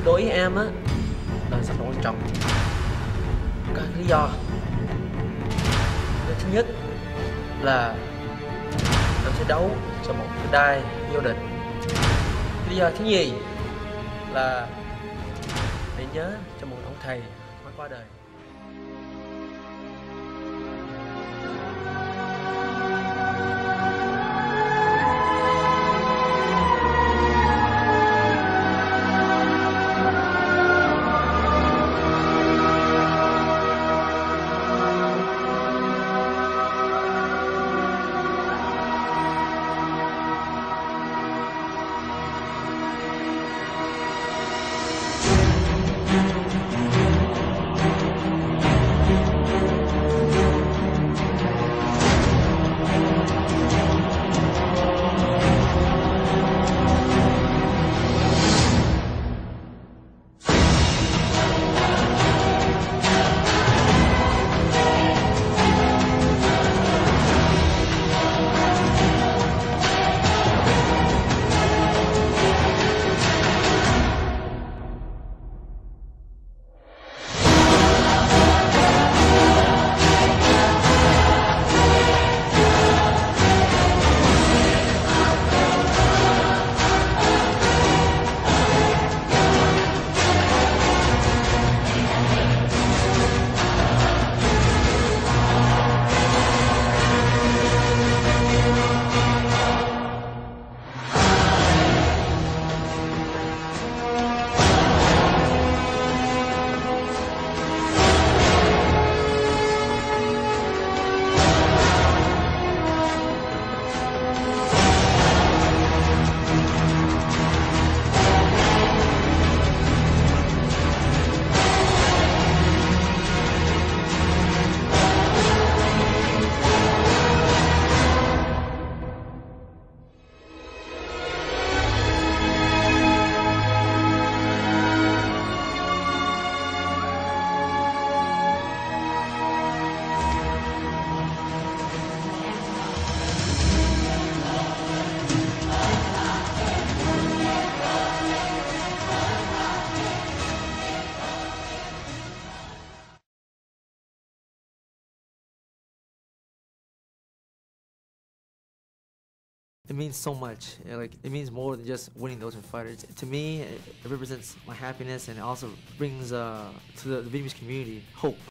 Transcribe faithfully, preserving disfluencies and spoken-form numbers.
Đối với em á, là sắp quan trọng các lý do. Thứ nhất là em sẽ đấu cho một cái đai vô địch. Lý do thứ nhì là để nhớ cho một ông thầy mới qua đời. It means so much. uh, Like it means more than just winning the Ultimate Fighter. It's- to me, it, it represents my happiness and it also brings uh, to the, the Vietnamese community hope.